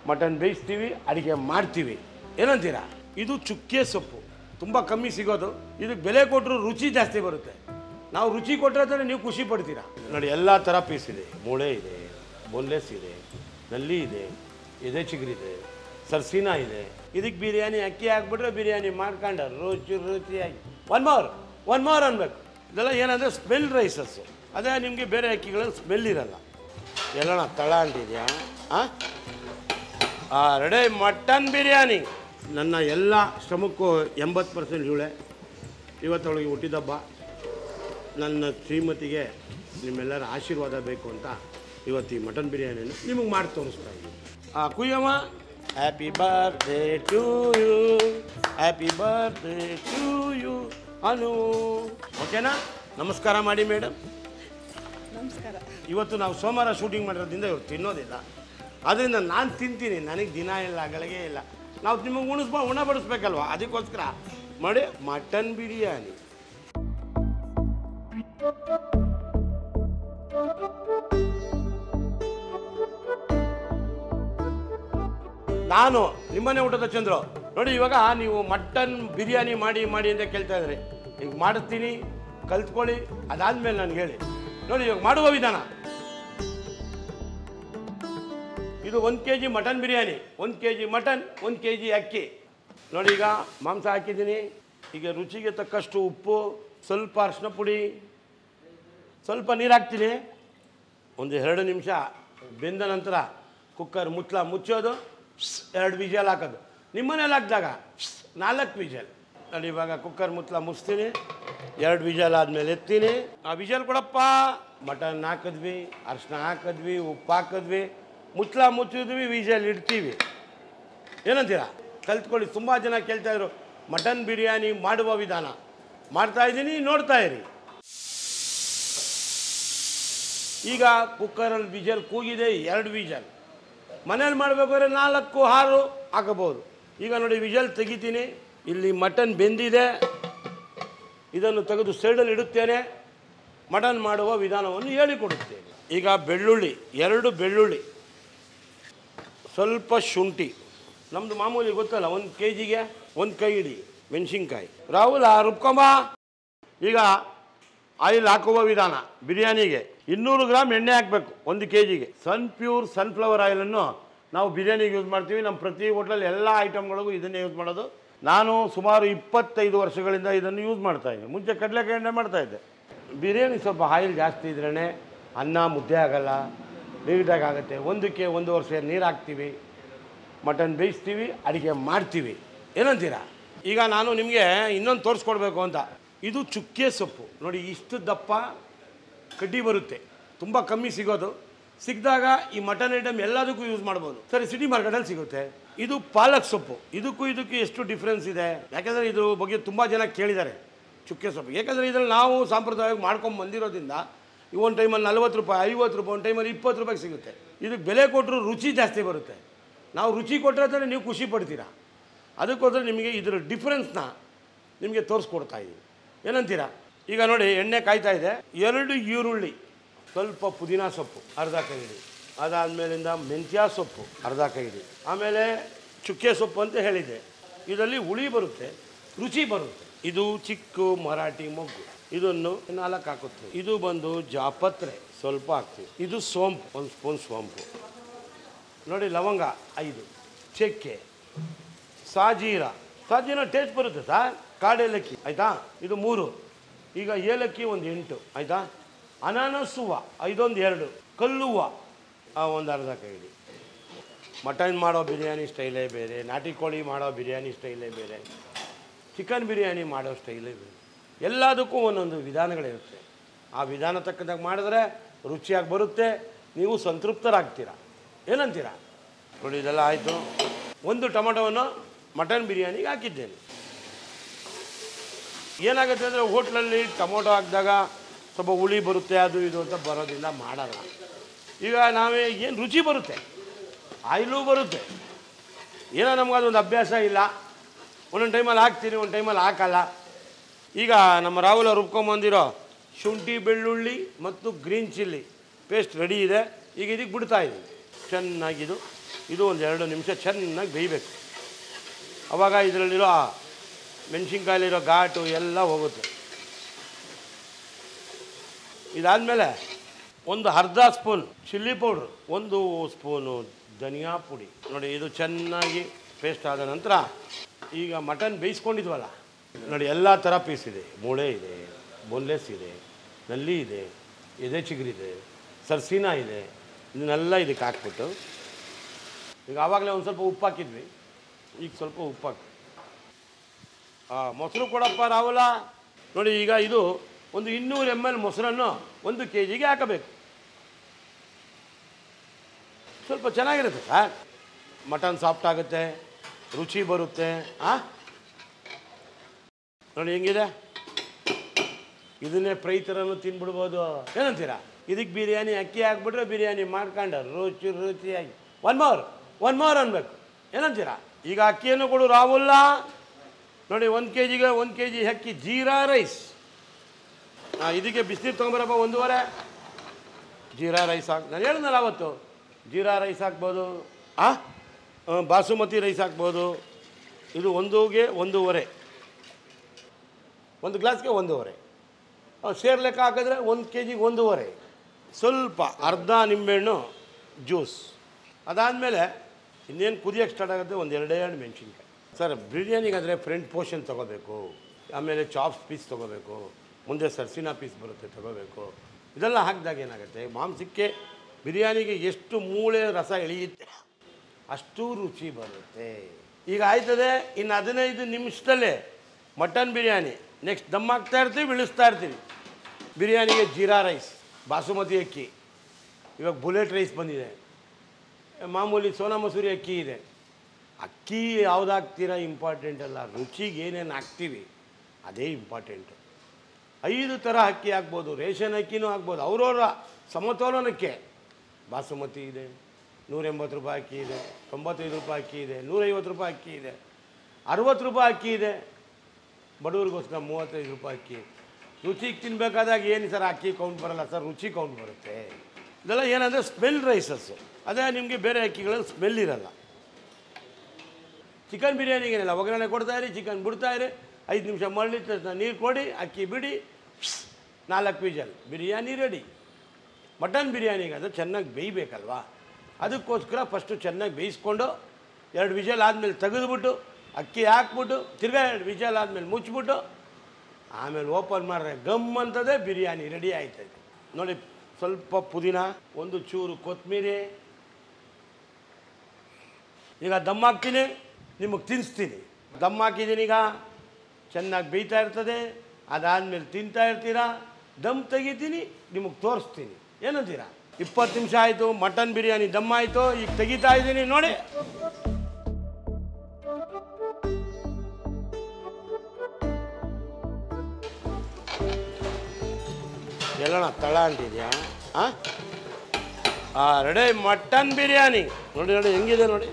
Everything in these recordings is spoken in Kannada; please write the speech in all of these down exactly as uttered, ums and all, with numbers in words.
ಮಟನ್ ಬೇಯಿಸ್ತೀವಿ, ಅಡುಗೆ ಮಾಡ್ತೀವಿ. ಏನಂತೀರಾ? ಇದು ಚುಕ್ಕೆ ಸೊಪ್ಪು, ತುಂಬ ಕಮ್ಮಿ ಸಿಗೋದು. ಇದಕ್ಕೆ ಬೆಲೆ ಕೊಟ್ಟರು ರುಚಿ ಜಾಸ್ತಿ ಬರುತ್ತೆ. ನಾವು ರುಚಿ ಕೊಟ್ಟರೆ ನೀವು ಖುಷಿ ಪಡ್ತೀರಾ. ನೋಡಿ, ಎಲ್ಲ ಥರ ಪೀಸ್ ಇದೆ. ಮೂಳೆ ಇದೆ, ಬೋನ್ಲೆಸ್ ಇದೆ, ನಲ್ಲಿ ಇದೆ, ಎದೆ ಚಿಗುರಿದೆ, ಸರ್ಸಿನ ಇದೆ. ಇದಕ್ಕೆ ಬಿರಿಯಾನಿ ಅಕ್ಕಿ ಹಾಕ್ಬಿಟ್ರೆ ಬಿರಿಯಾನಿ ಮಾಡ್ಕೊಂಡು ರುಚಿ ರುಚಿಯಾಗಿ ಒನ್ ಮೋರ್ ಒನ್ ಮೋರ್ ಅನ್ಬೇಕು. ಇದೆಲ್ಲ ಏನಂದರೆ ಸ್ಮೆಲ್ ರೈಸಸ್ಸು. ಅದೇ ನಿಮಗೆ ಬೇರೆ ಅಕ್ಕಿಗಳಲ್ಲಿ ಸ್ಮೆಲ್ ಇರಲ್ಲ. ಎಲ್ಲಣ ತಳ ಅಂತಿದೆಯಾ? ಹಾಂ, ರೆಡಿ ಮಟನ್ ಬಿರಿಯಾನಿ. ನನ್ನ ಎಲ್ಲ ಶ್ರಮಕ್ಕೂ ಎಂಬತ್ತು ಪರ್ಸೆಂಟ್ ಇವಳೆ. ಇವತ್ತೊಳಗೆ ಹುಟ್ಟಿದಬ್ಬ. ನನ್ನ ಶ್ರೀಮತಿಗೆ ನಿಮ್ಮೆಲ್ಲರ ಆಶೀರ್ವಾದ ಬೇಕು ಅಂತ ಇವತ್ತು ಈ ಮಟನ್ ಬಿರಿಯಾನಿಯನ್ನು ನಿಮಗೆ ಮಾಡಿ ತೋರಿಸ್ತಾ ಇದ್ದೀನಿ. ಹಾಂ, ಕುಯ್ಯಮ್ಮ. Happy birthday to you, happy birthday to you Anu. ಓಕೆನಾ? ನಮಸ್ಕಾರ ಮಾಡಿ ಮೇಡಮ್. ನಮಸ್ಕಾರ. ಇವತ್ತು ನಾವು ಸೋಮವಾರ ಶೂಟಿಂಗ್ ಮಾಡಿರೋದ್ರಿಂದ ಇವತ್ತು ತಿನ್ನೋದಿಲ್ಲ. ಅದರಿಂದ ನಾನು ತಿಂತೀನಿ, ನನಗೆ ದಿನ ಇಲ್ಲ, ಗಳಿಗೆ ಇಲ್ಲ. ನಾವು ನಿಮಗೆ ಉಣಿಸ್ಬೋ ಉಣ ಬಡಿಸ್ಬೇಕಲ್ವ, ಅದಕ್ಕೋಸ್ಕರ ಮಾಡಿ ಮಟನ್ ಬಿರಿಯಾನಿ. ನಾನು ನಿಮ್ಮನೆ ಊಟದ ಚಂದ್ರು. ನೋಡಿ, ಇವಾಗ ನೀವು ಮಟನ್ ಬಿರಿಯಾನಿ ಮಾಡಿ ಮಾಡಿ ಅಂತ ಕೇಳ್ತಾ ಇದ್ರಿ. ಈಗ ಮಾಡ್ತೀನಿ, ಕಲ್ತ್ಕೊಳ್ಳಿ. ಅದಾದ್ಮೇಲೆ ನನಗೆ ಹೇಳಿ. ನೋಡಿ, ಇವಾಗ ಮಾಡುವ ವಿಧಾನ. ಇದು ಒಂದು ಕೆ ಜಿ ಮಟನ್ ಬಿರಿಯಾನಿ, ಒಂದು ಕೆ ಜಿ ಮಟನ್, ಒಂದು ಕೆ ಜಿ ಅಕ್ಕಿ. ನೋಡಿ, ಈಗ ಮಾಂಸ ಹಾಕಿದ್ದೀನಿ. ಈಗ ರುಚಿಗೆ ತಕ್ಕಷ್ಟು ಉಪ್ಪು, ಸ್ವಲ್ಪ ಅರಿಶಿನ ಪುಡಿ, ಸ್ವಲ್ಪ ನೀರು ಹಾಕ್ತೀನಿ. ಒಂದು ಎರಡು ನಿಮಿಷ ಬೆಂದ ನಂತರ ಕುಕ್ಕರ್ ಮುಚ್ಚಳ ಮುಚ್ಚೋದು, ಎರಡು ವಿಜಲ್ ಹಾಕೋದು. ನಿಮ್ಮನೇಲಿ ಹಾಕಿದಾಗ ನಾಲ್ಕು ವಿಜಲ್. ನೋಡಿ, ಇವಾಗ ಕುಕ್ಕರ್ ಮುಚ್ಚಳ ಮುಚ್ತೀನಿ. ಎರಡು ವಿಜಲ್ ಆದಮೇಲೆ ಎತ್ತೀನಿ. ಆ ವಿಜಲ್ ಕೊಡಪ್ಪ. ಮಟನ್ ಹಾಕಿದ್ವಿ, ಅರಿಶಿನ ಹಾಕಿದ್ವಿ, ಉಪ್ಪು ಹಾಕಿದ್ವಿ, ಮುಚ್ಚಳ ಮುಚ್ಚಿದ್ವಿ, ವಿಜಲ್ ಇಡ್ತೀವಿ. ಏನಂತೀರಾ? ಕಲ್ತ್ಕೊಳ್ಳಿ. ತುಂಬ ಜನ ಕೇಳ್ತಾಯಿದ್ರು ಮಟನ್ ಬಿರಿಯಾನಿ ಮಾಡುವ ವಿಧಾನ. ಮಾಡ್ತಾಯಿದ್ದೀನಿ, ನೋಡ್ತಾ ಇರಿ. ಈಗ ಕುಕ್ಕರಲ್ಲಿ ವಿಜಲ್ ಕೂಗಿದೆ, ಎರಡು ವಿಜಲ್. ಮನೇಲಿ ಮಾಡಬೇಕಾದ್ರೆ ನಾಲ್ಕು ಆರು ಹಾಕಬಹುದು. ಈಗ ನೋಡಿ, ವಿಜಲ್ ತೆಗಿತೀನಿ. ಇಲ್ಲಿ ಮಟನ್ ಬೆಂದಿದೆ. ಇದನ್ನು ತೆಗೆದು ಸೈಡಲ್ಲಿ ಇಡುತ್ತೇನೆ. ಮಟನ್ ಮಾಡುವ ವಿಧಾನವನ್ನು ಹೇಳಿಕೊಡುತ್ತೇನೆ. ಈಗ ಬೆಳ್ಳುಳ್ಳಿ, ಎರಡು ಬೆಳ್ಳುಳ್ಳಿ, ಸ್ವಲ್ಪ ಶುಂಠಿ. ನಮ್ಮದು ಮಾಮೂಲಿ ಗೊತ್ತಲ್ಲ, ಒಂದು ಕೆ ಜಿಗೆ ಒಂದು ಕೈ ಹಿಡಿ ಮೆಣಸಿನ್ಕಾಯಿ. ರಾಹುಲ್ ರುಬ್ಕೊಂಬ. ಈಗ ಆಯಿಲ್ ಹಾಕುವ ವಿಧಾನ. ಬಿರಿಯಾನಿಗೆ ಇನ್ನೂರು ಗ್ರಾಮ್ ಎಣ್ಣೆ ಹಾಕಬೇಕು ಒಂದು ಕೆ ಜಿಗೆ. ಸನ್ ಪ್ಯೂರ್ ಸನ್ಫ್ಲವರ್ ಆಯಿಲನ್ನು ನಾವು ಬಿರಿಯಾನಿಗೆ ಯೂಸ್ ಮಾಡ್ತೀವಿ. ನಮ್ಮ ಪ್ರತಿ ಹೋಟ್ಲಲ್ಲಿ ಎಲ್ಲ ಐಟಮ್ಗಳಿಗೂ ಇದನ್ನೇ ಯೂಸ್ ಮಾಡೋದು. ನಾನು ಸುಮಾರು ಇಪ್ಪತ್ತೈದು ವರ್ಷಗಳಿಂದ ಇದನ್ನು ಯೂಸ್ ಮಾಡ್ತಾಯಿದ್ದೆ. ಮುಂಚೆ ಕಡಲೆಕಾಯಿ ಎಣ್ಣೆ ಮಾಡ್ತಾಯಿದ್ದೆ. ಬಿರಿಯಾನಿ ಸ್ವಲ್ಪ ಆಯಿಲ್ ಜಾಸ್ತಿ ಇದ್ರೇ ಅನ್ನ ಮುದ್ದೆ ಆಗೋಲ್ಲ, ನೀಟಾಗಿ ಆಗುತ್ತೆ. ಒಂದಕ್ಕೆ ಒಂದು ವರ್ಷ ನೀರು ಹಾಕ್ತೀವಿ, ಮಟನ್ ಬೇಯಿಸ್ತೀವಿ, ಅಡುಗೆ ಮಾಡ್ತೀವಿ. ಏನಂತೀರಾ? ಈಗ ನಾನು ನಿಮಗೆ ಇನ್ನೊಂದು ತೋರಿಸ್ಕೊಡ್ಬೇಕು ಅಂತ. ಇದು ಚುಕ್ಕೆ ಸೊಪ್ಪು. ನೋಡಿ, ಇಷ್ಟು ದಪ್ಪ ಕಡ್ಡಿ ಬರುತ್ತೆ. ತುಂಬ ಕಮ್ಮಿ ಸಿಗೋದು. ಸಿಕ್ಕಿದಾಗ ಈ ಮಟನ್ ಐಟಮ್ ಎಲ್ಲದಕ್ಕೂ ಯೂಸ್ ಮಾಡ್ಬೋದು. ಸರಿ, ಸಿಟಿ ಮಾರ್ಕೆಟಲ್ಲಿ ಸಿಗುತ್ತೆ. ಇದು ಪಾಲಕ್ ಸೊಪ್ಪು. ಇದಕ್ಕೂ ಇದಕ್ಕೂ ಎಷ್ಟು ಡಿಫ್ರೆನ್ಸ್ ಇದೆ? ಯಾಕೆಂದರೆ ಇದ್ರ ಬಗ್ಗೆ ತುಂಬ ಜನ ಕೇಳಿದ್ದಾರೆ ಚುಕ್ಕೆ ಸೊಪ್ಪು. ಯಾಕೆಂದರೆ ಇದರಲ್ಲಿ ನಾವು ಸಾಂಪ್ರದಾಯವಾಗಿ ಮಾಡ್ಕೊಂಡು ಬಂದಿರೋದ್ರಿಂದ ಈ ಒಂದು ಟೈಮಲ್ಲಿ ನಲ್ವತ್ತು ರೂಪಾಯಿ, ಐವತ್ತು ರೂಪಾಯಿ, ಒಂದು ಟೈಮಲ್ಲಿ ಇಪ್ಪತ್ತು ರೂಪಾಯಿಗೆ ಸಿಗುತ್ತೆ. ಇದಕ್ಕೆ ಬೆಲೆ ಕೊಟ್ಟರು ರುಚಿ ಜಾಸ್ತಿ ಬರುತ್ತೆ. ನಾವು ರುಚಿ ಕೊಟ್ಟರೆ ನೀವು ಖುಷಿ ಪಡ್ತೀರಾ. ಅದಕ್ಕೋಸ್ಕರ ನಿಮಗೆ ಇದರ ಡಿಫ್ರೆನ್ಸ್ನ ನಿಮಗೆ ತೋರಿಸ್ಕೊಡ್ತಾ ಇದ್ದೀವಿ. ಏನಂತೀರಾ? ಈಗ ನೋಡಿ, ಎಣ್ಣೆ ಕಾಯ್ತಾ ಇದೆ. ಎರಡು ಈರುಳ್ಳಿ, ಸ್ವಲ್ಪ ಪುದೀನ ಸೊಪ್ಪು ಅರ್ಧ ಕೈ ಹಿಡಿ. ಅದಾದಮೇಲಿಂದ ಮೆಂತ್ಯ ಸೊಪ್ಪು ಅರ್ಧ ಕೈ ಹಿಡಿ. ಆಮೇಲೆ ಚುಕ್ಕೆ ಸೊಪ್ಪು ಅಂತ ಹೇಳಿದೆ. ಇದರಲ್ಲಿ ಹುಳಿ ಬರುತ್ತೆ, ರುಚಿ ಬರುತ್ತೆ. ಇದು ಚಿಕ್ಕ ಮರಾಠಿ ಮೊಗ್ಗು. ಇದನ್ನು ನಾಲ್ಕು ಹಾಕುತ್ತೆ. ಇದು ಬಂದು ಜಾಪತ್ರೆ ಸ್ವಲ್ಪ ಹಾಕ್ತೀವಿ. ಇದು ಸೋಂಪು, ಒಂದು ಸ್ಪೂನ್ ಸೋಂಪು. ನೋಡಿ, ಲವಂಗ ಐದು, ಚಕ್ಕೆ, ಸಾಜೀರ. ಸಾಜೀರ ಟೇಸ್ಟ್ ಬರುತ್ತೆ ಸರ್. ಕಾಡೇಲಕ್ಕಿ ಆಯಿತಾ, ಇದು ಮೂರು. ಈಗ ಏಲಕ್ಕಿ ಒಂದು ಎಂಟು ಆಯಿತಾ. ಅನಾನಸ್ ಹೂವು ಐದೊಂದು ಎರಡು, ಕಲ್ಲು ಹೂವು ಒಂದು ಅರ್ಧ ಕೈ ಹಿಡಿ. ಮಟನ್ ಮಾಡೋ ಬಿರಿಯಾನಿ ಸ್ಟೈಲೇ ಬೇರೆ, ನಾಟಿ ಕೋಳಿ ಮಾಡೋ ಬಿರಿಯಾನಿ ಸ್ಟೈಲೇ ಬೇರೆ, ಚಿಕನ್ ಬಿರಿಯಾನಿ ಮಾಡೋ ಸ್ಟೈಲೇ ಬೇರೆ. ಎಲ್ಲದಕ್ಕೂ ಒಂದೊಂದು ವಿಧಾನಗಳಿರುತ್ತೆ. ಆ ವಿಧಾನ ತಕ್ಕಂತಾಗ ಮಾಡಿದ್ರೆ ರುಚಿಯಾಗಿ ಬರುತ್ತೆ, ನೀವು ಸಂತೃಪ್ತರಾಗ್ತೀರ. ಏನಂತೀರಾ? ನೋಡಿ, ಇದೆಲ್ಲ ಆಯಿತು. ಒಂದು ಟೊಮೊಟೊವನ್ನು ಮಟನ್ ಬಿರಿಯಾನಿಗೆ ಹಾಕಿದ್ದೇನೆ. ಏನಾಗುತ್ತೆ ಅಂದರೆ ಹೋಟ್ಲಲ್ಲಿ ಟೊಮೊಟೊ ಹಾಕಿದಾಗ ಸ್ವಲ್ಪ ಹುಳಿ ಬರುತ್ತೆ, ಅದು ಇದು ಅಂತ ಬರೋದ್ರಿಂದ ಮಾಡಲ್ಲ. ಈಗ ನಾವೇ ಏನು ರುಚಿ ಬರುತ್ತೆ, ಆಯಿಲು ಬರುತ್ತೆ. ಏನೋ ನಮ್ಗೆ ಅದೊಂದು ಅಭ್ಯಾಸ ಇಲ್ಲ. ಒಂದೊಂದು ಟೈಮಲ್ಲಿ ಹಾಕ್ತೀನಿ, ಒಂದು ಟೈಮಲ್ಲಿ ಹಾಕಲ್ಲ. ಈಗ ನಮ್ಮ ರಾಹುಲ್ ರುಬ್ಕೊಂಬಂದಿರೋ ಶುಂಠಿ, ಬೆಳ್ಳುಳ್ಳಿ ಮತ್ತು ಗ್ರೀನ್ ಚಿಲ್ಲಿ ಪೇಸ್ಟ್ ರೆಡಿ ಇದೆ. ಈಗ ಇದಕ್ಕೆ ಬಿಡ್ತಾ ಇದ್ದೀವಿ. ಚೆನ್ನಾಗಿದು ಇದು ಒಂದು ಎರಡು ನಿಮಿಷ ಚೆನ್ನಾಗಿ ಬೇಯಬೇಕು. ಆವಾಗ ಇದರಲ್ಲಿರೋ ಮೆಣಸಿನ್ಕಾಯಲ್ಲಿರೋ ಘಾಟು ಎಲ್ಲ ಹೋಗುತ್ತೆ. ಇದಾದಮೇಲೆ ಒಂದು ಅರ್ಧ ಸ್ಪೂನ್ ಚಿಲ್ಲಿ ಪೌಡ್ರು, ಒಂದು ಸ್ಪೂನು ಧನಿಯಾ ಪುಡಿ ನೋಡಿ. ಇದು ಚೆನ್ನಾಗಿ ಪೇಸ್ಟ್ ಆದ ನಂತರ ಈಗ ಮಟನ್ ಬೇಯಿಸ್ಕೊಂಡಿದ್ವಲ್ಲ ನೋಡಿ, ಎಲ್ಲ ಥರ ಪೀಸ್ ಇದೆ. ಮೂಳೆ ಇದೆ, ಬೋನ್ಲೆಸ್ ಇದೆ, ನಲ್ಲಿ ಇದೆ, ಎದೆ ಚಿಗುರಿದೆ, ಸರ್ಸಿನ ಇದೆ. ಇದನ್ನೆಲ್ಲ ಇದಕ್ಕೆ ಹಾಕ್ಬಿಟ್ಟು ಈಗ ಆವಾಗಲೇ ಒಂದು ಸ್ವಲ್ಪ ಉಪ್ಪು ಹಾಕಿದ್ವಿ, ಈಗ ಸ್ವಲ್ಪ ಉಪ್ಪು ಹಾಕಿ. ಹಾಂ, ಮೊಸರು ಕೊಡಪ್ಪ ರಾಹುಲ. ನೋಡಿ ಈಗ ಇದು ಒಂದು ಇನ್ನೂರು ಎಮ್ ಎಲ್ ಮೊಸರನ್ನು ಒಂದು ಕೆ ಜಿಗೆ ಹಾಕಬೇಕು. ಸ್ವಲ್ಪ ಚೆನ್ನಾಗಿರುತ್ತೆ ಸರ್, ಮಟನ್ ಸಾಫ್ಟ್ ಆಗುತ್ತೆ, ರುಚಿ ಬರುತ್ತೆ. ಹಾಂ ನೋಡಿ ಹೆಂಗಿದೆ, ಇದನ್ನೇ ಫ್ರೈ ಥರನೂ ತಿನ್ಬಿಡ್ಬೋದು. ಏನಂತೀರಾ? ಇದಕ್ಕೆ ಬಿರಿಯಾನಿ ಅಕ್ಕಿ ಹಾಕ್ಬಿಟ್ರೆ ಬಿರಿಯಾನಿ ಮಾಡ್ಕೊಂಡು ರುಚಿ ರುಚಿಯಾಗಿ ಒನ್ ಮೋರ್ ಒನ್ ಮೋರ್ ಅನ್ಬೇಕು. ಏನಂತೀರಾ? ಈಗ ಅಕ್ಕಿಯನ್ನು ಕೊಡು ರಾಹುಲ್ಲ. ನೋಡಿ ಒಂದು ಕೆ ಜಿಗೆ ಒಂದು ಕೆ ಜಿ ಅಕ್ಕಿ ಜೀರಾ ರೈಸ್. ಹಾಂ, ಇದಕ್ಕೆ ಬಿಸಿನೀರು ತೊಗೊಂಬರಪ್ಪ ಒಂದೂವರೆ. ಜೀರಾ ರೈಸ್ ಹಾಕಿ, ನಾನು ಹೇಳಿದ್ನಲ್ಲ ಅವತ್ತು, ಜೀರಾ ರೈಸ್ ಹಾಕ್ಬೋದು, ಆ ಬಾಸುಮತಿ ರೈಸ್ ಹಾಕ್ಬೋದು. ಇದು ಒಂದೂಗೆ ಒಂದೂವರೆ, ಒಂದು ಗ್ಲಾಸ್ಗೆ ಒಂದೂವರೆ. ಸೇರ್ ಲೆಕ್ಕ ಹಾಕಿದ್ರೆ ಒಂದು ಕೆ ಜಿಗೆ ಒಂದೂವರೆ. ಸ್ವಲ್ಪ ಅರ್ಧ ನಿಂಬೆಹಣ್ಣು ಜ್ಯೂಸ್. ಅದಾದಮೇಲೆ ಇನ್ನೇನು ಕುದಿಯೋಕ್ಕೆ ಸ್ಟಾರ್ಟ್ ಆಗುತ್ತೆ, ಒಂದು ಎರಡೇ ಎರಡು ಮೆಣಸಿನ್ಕಾಯಿ. ಸರ್, ಬಿರಿಯಾನಿಗಾದರೆ ಫ್ರಂಟ್ ಪೋರ್ಷನ್ ತೊಗೋಬೇಕು, ಆಮೇಲೆ ಚಾಪ್ಸ್ ಪೀಸ್ ತೊಗೋಬೇಕು, ಮುಂದೆ ಸರ್ಸಿನ ಪೀಸ್ ಬರುತ್ತೆ ತೊಗೋಬೇಕು. ಇದೆಲ್ಲ ಹಾಕಿದಾಗ ಏನಾಗುತ್ತೆ, ಮಾಂಸಕ್ಕೆ ಬಿರಿಯಾನಿಗೆ ಎಷ್ಟು ಮೂಳೆ ರಸ ಎಳೆಯುತ್ತೆ ಅಷ್ಟು ರುಚಿ ಬರುತ್ತೆ. ಈಗ ಆಯ್ತದೆ, ಇನ್ನು ಹದಿನೈದು ನಿಮಿಷದಲ್ಲೇ ಮಟನ್ ಬಿರಿಯಾನಿ. ನೆಕ್ಸ್ಟ್ ದಮ್ ಹಾಕ್ತಾ ಇರ್ತೀವಿ, ಇಳಿಸ್ತಾ ಇರ್ತೀವಿ. ಬಿರಿಯಾನಿಗೆ ಜೀರಾ ರೈಸ್, ಬಾಸುಮತಿ ಅಕ್ಕಿ, ಇವಾಗ ಬುಲೆಟ್ ರೈಸ್ ಬಂದಿದೆ, ಮಾಮೂಲಿ ಸೋನಾ ಮಸೂರಿ ಅಕ್ಕಿ ಇದೆ. ಅಕ್ಕಿ ಯಾವ್ದು ಹಾಕ್ತೀರಾ ಇಂಪಾರ್ಟೆಂಟ್ ಅಲ್ಲ, ರುಚಿಗೆ ಏನೇನು ಹಾಕ್ತೀವಿ ಅದೇ ಇಂಪಾರ್ಟೆಂಟು. ಐದು ಥರ ಅಕ್ಕಿ ಹಾಕ್ಬೋದು, ರೇಷನ್ ಅಕ್ಕಿನೂ ಹಾಕ್ಬೋದು, ಅವರವರ ಸಮತೋಲನಕ್ಕೆ. ಬಾಸುಮತಿ ಇದೆ, ನೂರ ಎಂಬತ್ತು ರೂಪಾಯಿ ಅಕ್ಕಿ ಇದೆ, ತೊಂಬತ್ತೈದು ರೂಪಾಯಿ ಅಕ್ಕಿ ಇದೆ, ನೂರೈವತ್ತು ರೂಪಾಯಿ ಅಕ್ಕಿ ಇದೆ, ಅರುವತ್ತು ರೂಪಾಯಿ ಅಕ್ಕಿ ಇದೆ, ಬಡವ್ರಿಗೋಸ್ಕರ ಮೂವತ್ತೈದು ರೂಪಾಯಿ ಅಕ್ಕಿ. ರುಚಿಗೆ ತಿನ್ನಬೇಕಾದಾಗ ಏನು ಸರ್ ಅಕ್ಕಿ ಕೌಂಟ್ ಬರೋಲ್ಲ ಸರ್, ರುಚಿ ಕೌಂಟ್ ಬರುತ್ತೆ. ಇದೆಲ್ಲ ಏನಂದರೆ ಸ್ಮೆಲ್ ರೈಸಸ್ಸು. ಅದೇ ನಿಮಗೆ ಬೇರೆ ಅಕ್ಕಿಗಳಲ್ಲಿ ಸ್ಮೆಲ್ ಇರಲ್ಲ. ಚಿಕನ್ ಬಿರಿಯಾನಿಗೇನಿಲ್ಲ, ಒಗ್ಗರಣೆ ಕೊಡ್ತಾಯಿರಿ, ಚಿಕನ್ ಬಿಡ್ತಾಯಿರಿ, ಐದು ನಿಮಿಷ ಮರಳಿ ತಕ್ಷಣ ನೀರು ಕೊಡಿ, ಅಕ್ಕಿ ಬಿಡಿ, ನಾಲ್ಕು ವಿಜಲ್, ಬಿರಿಯಾನಿ ರೆಡಿ. ಮಟನ್ ಬಿರಿಯಾನಿಗೆ ಅದು ಚೆನ್ನಾಗಿ ಬೇಯಬೇಕಲ್ವಾ, ಅದಕ್ಕೋಸ್ಕರ ಫಸ್ಟು ಚೆನ್ನಾಗಿ ಬೇಯಿಸ್ಕೊಂಡು ಎರಡು ವಿಜಲ್ ಆದಮೇಲೆ ತೆಗೆದುಬಿಟ್ಟು ಅಕ್ಕಿ ಹಾಕ್ಬಿಟ್ಟು ತಿರ್ಗಾ ಎರಡು ವಿಜಲ್ ಆದಮೇಲೆ ಮುಚ್ಚಿಬಿಟ್ಟು ಆಮೇಲೆ ಓಪನ್ ಮಾಡಿದ್ರೆ ಗಮ್ ಅಂತದೇ ಬಿರಿಯಾನಿ ರೆಡಿ ಆಯ್ತದೆ. ನೋಡಿ, ಸ್ವಲ್ಪ ಪುದೀನ, ಒಂದು ಚೂರು ಕೊತ್ತಂಬರಿ. ಈಗ ದಮ್ ಹಾಕ್ತೀನಿ, ನಿಮಗೆ ತಿನ್ನಿಸ್ತೀನಿ. ದಮ್ ಹಾಕಿದ್ದೀನಿ, ಈಗ ಚೆನ್ನಾಗಿ ಬೇಯ್ತಾ ಇರ್ತದೆ. ಅದಾದಮೇಲೆ ತಿಂತಾ ಇರ್ತೀರಾ, ದಮ್ ತೆಗಿತೀನಿ, ನಿಮಗೆ ತೋರಿಸ್ತೀನಿ. ಏನಂತೀರಾ? ಇಪ್ಪತ್ತು ನಿಮಿಷ ಆಯಿತು, ಮಟನ್ ಬಿರಿಯಾನಿ ದಮ್ ಆಯಿತು. ಈಗ ತೆಗಿತಾ ಇದ್ದೀನಿ ನೋಡಿ. ಎಲ್ಲಣ್ಣ ತಳ ಅಂತಿದ್ಯಾ? ಹಾಂ ಹಾಂ, ರೆಡಿ ಮಟನ್ ಬಿರಿಯಾನಿ. ನೋಡಿ ನೋಡಿ ಹೆಂಗಿದೆ ನೋಡಿ.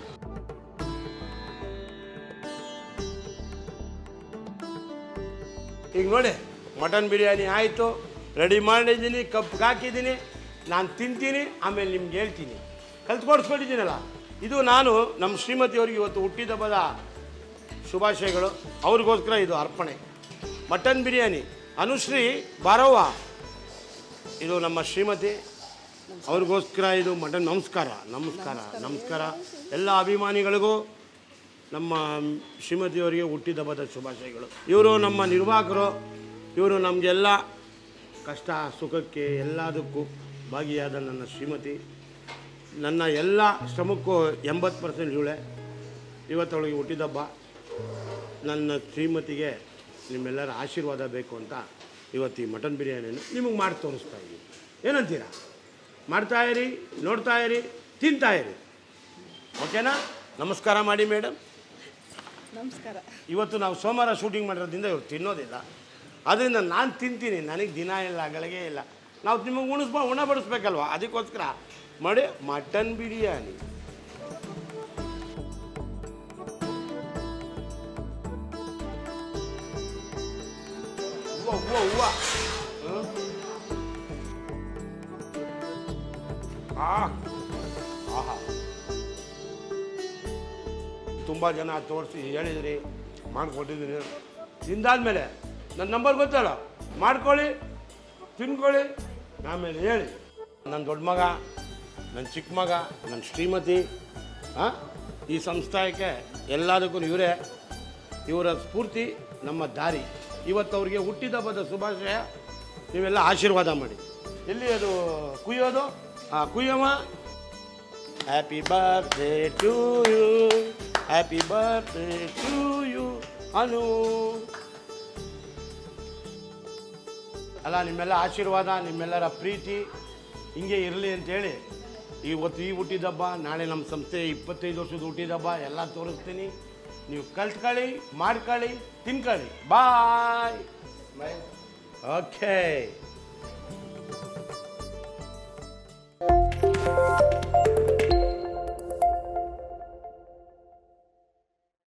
ಈಗ ನೋಡಿ ಮಟನ್ ಬಿರಿಯಾನಿ ಆಯಿತು, ರೆಡಿ ಮಾಡಿದ್ದೀನಿ, ಕಪ್ಗೆ ಹಾಕಿದ್ದೀನಿ. ನಾನು ತಿಂತೀನಿ, ಆಮೇಲೆ ನಿಮ್ಗೆ ಹೇಳ್ತೀನಿ. ಕಲ್ತ್ಕೊಡಿಸ್ಕೊಂಡಿದ್ದೀನಲ್ಲ, ಇದು ನಾನು ನಮ್ಮ ಶ್ರೀಮತಿಯವ್ರಿಗೆ ಇವತ್ತು ಹುಟ್ಟಿದಬ್ಬದ ಶುಭಾಶಯಗಳು. ಅವ್ರಿಗೋಸ್ಕರ ಇದು ಅರ್ಪಣೆ. ಮಟನ್ ಬಿರಿಯಾನಿ ಅನುಶ್ರೀ ಬಾರವ್ವ, ಇದು ನಮ್ಮ ಶ್ರೀಮತಿ, ಅವ್ರಿಗೋಸ್ಕರ ಇದು ಮಟನ್. ನಮಸ್ಕಾರ ನಮಸ್ಕಾರ ನಮಸ್ಕಾರ ಎಲ್ಲ ಅಭಿಮಾನಿಗಳಿಗೂ ನಮ್ಮ ಶ್ರೀಮತಿಯವರಿಗೆ ಹುಟ್ಟಿದಬ್ಬದ ಶುಭಾಶಯಗಳು. ಇವರು ನಮ್ಮ ನಿರ್ವಾಹಕರು, ಇವರು ನಮಗೆಲ್ಲ ಕಷ್ಟ ಸುಖಕ್ಕೆ ಎಲ್ಲದಕ್ಕೂ ಭಾಗಿಯಾದ ನನ್ನ ಶ್ರೀಮತಿ. ನನ್ನ ಎಲ್ಲ ಶ್ರಮಕ್ಕೂ ಎಂಬತ್ತು ಪರ್ಸೆಂಟ್ ಇವಳೆ. ಇವತ್ತವಳಿಗೆ ಹುಟ್ಟಿದಬ್ಬ. ನನ್ನ ಶ್ರೀಮತಿಗೆ ನಿಮ್ಮೆಲ್ಲರ ಆಶೀರ್ವಾದ ಬೇಕು ಅಂತ ಇವತ್ತು ಈ ಮಟನ್ ಬಿರಿಯಾನಿಯನ್ನು ನಿಮಗೆ ಮಾಡಿ ತೋರಿಸ್ತಾ ಇದ್ದೀನಿ. ಏನಂತೀರಾ? ಮಾಡ್ತಾಯಿರಿ, ನೋಡ್ತಾಯಿರಿ, ತಿಂತಾಯಿರಿ. ಓಕೆನಾ? ನಮಸ್ಕಾರ ಮಾಡಿ ಮೇಡಮ್. ನಮಸ್ಕಾರ. ಇವತ್ತು ನಾವು ಸೋಮವಾರ ಶೂಟಿಂಗ್ ಮಾಡಿರೋದ್ರಿಂದ ಇವ್ರು ತಿನ್ನೋದಿಲ್ಲ, ಅದರಿಂದ ನಾನು ತಿಂತೀನಿ. ನನಗೆ ದಿನ ಇಲ್ಲ, ಗಳಿಗೆ ಇಲ್ಲ. ನಾವು ನಿಮಗೆ ಉಣಿಸ್ಬೋ ಉಣ ಬಡಿಸ್ಬೇಕಲ್ವ, ಅದಕ್ಕೋಸ್ಕರ ಮಾಡಿ ಮಟನ್ ಬಿರಿಯಾನಿ. ಹೂವು ಹೂವು ಹೂವು ಆಹಾ ತುಂಬ ಜನ ತೋರಿಸಿ ಹೇಳಿದ್ರಿ, ಮಾಡಿಕೊಟ್ಟಿದ್ದೀನಿ. ತಿಂದಾದ್ಮೇಲೆ ನನ್ನ ನಂಬರ್ ಗೊತ್ತಲ್ಲ, ಮಾಡ್ಕೊಳ್ಳಿ, ತಿನ್ಕೊಳ್ಳಿ, ಆಮೇಲೆ ಹೇಳಿ. ನನ್ನ ದೊಡ್ಡ ಮಗ, ನನ್ನ ಚಿಕ್ಕ ಮಗ, ನನ್ನ ಶ್ರೀಮತಿ, ಹಾಂ, ಈ ಸಂಸ್ಥಾಯಕ್ಕೆ ಎಲ್ಲದಕ್ಕೂ ಇವರೇ, ಇವರ ಸ್ಫೂರ್ತಿ, ನಮ್ಮ ದಾರಿ. ಇವತ್ತು ಅವ್ರಿಗೆ ಹುಟ್ಟಿದ ಹಬ್ಬದ ಶುಭಾಶಯ. ನೀವೆಲ್ಲ ಆಶೀರ್ವಾದ ಮಾಡಿ. ಎಲ್ಲಿ ಅದು ಕುಯ್ಯೋದು? ಹಾಂ, ಕುಯ್ಯಮ್ಮ. Happy birthday to you, happy birthday to you Anu. ಅಲ್ಲ, ನಿಮ್ಮೆಲ್ಲ ಆಶೀರ್ವಾದ, ನಿಮ್ಮೆಲ್ಲರ ಪ್ರೀತಿ ಹಿಂಗೆ ಇರಲಿ ಅಂತೇಳಿ ಇವತ್ತು ಈ ಹುಟ್ಟಿದಬ್ಬ, ನಾಳೆ ನಮ್ಮ ಸಂಸ್ಥೆ ಇಪ್ಪತ್ತೈದು ವರ್ಷದ ಹುಟ್ಟಿದಬ್ಬ ಎಲ್ಲ ತೋರಿಸ್ತೀನಿ. ನೀವು ಕಲ್ತ್ಕೊಳ್ಳಿ, ಮಾಡ್ಕೊಳ್ಳಿ, ತಿನ್ಕೊಳ್ಳಿ. ಬಾಯ್. ಓಕೆ.